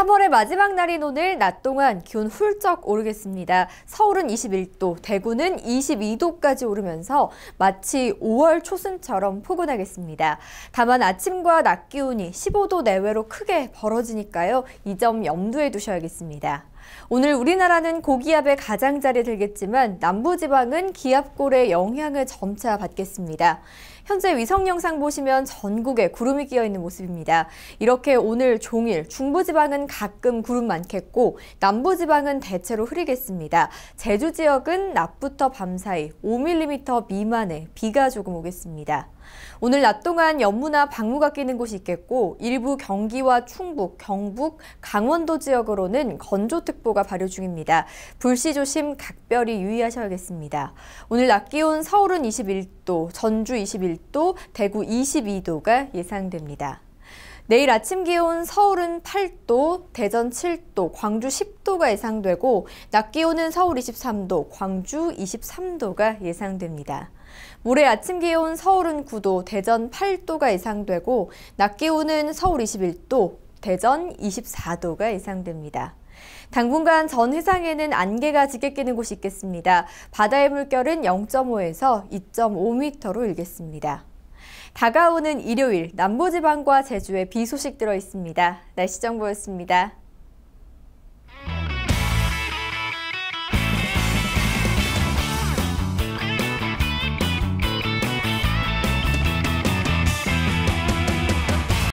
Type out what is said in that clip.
3월의 마지막 날인 오늘 낮 동안 기온 훌쩍 오르겠습니다. 서울은 21도, 대구는 22도까지 오르면서 마치 5월 초순처럼 포근하겠습니다. 다만 아침과 낮 기온이 15도 내외로 크게 벌어지니까요. 이 점 염두에 두셔야겠습니다. 오늘 우리나라는 고기압의 가장자리에 들겠지만 남부지방은 기압골의 영향을 점차 받겠습니다. 현재 위성 영상 보시면 전국에 구름이 끼어 있는 모습입니다. 이렇게 오늘 종일 중부지방은 가끔 구름 많겠고 남부지방은 대체로 흐리겠습니다. 제주 지역은 낮부터 밤 사이 5mm 미만의 비가 조금 오겠습니다. 오늘 낮 동안 연무나 방무가 끼는 곳이 있겠고 일부 경기와 충북, 경북, 강원도 지역으로는 건조특보가 발효 중입니다. 불씨 조심 각별히 유의하셔야겠습니다. 오늘 낮 기온 서울은 21도, 전주 21도, 대구 22도가 예상됩니다. 내일 아침 기온 서울은 8도, 대전 7도, 광주 10도가 예상되고 낮 기온은 서울 23도, 광주 23도가 예상됩니다. 모레 아침 기온 서울은 9도, 대전 8도가 예상되고 낮 기온은 서울 21도, 대전 24도가 예상됩니다. 당분간 전 해상에는 안개가 짙게 끼는 곳이 있겠습니다. 바다의 물결은 0.5에서 2.5m로 일겠습니다. 다가오는 일요일 남부지방과 제주에 비 소식 들어 있습니다. 날씨 정보였습니다.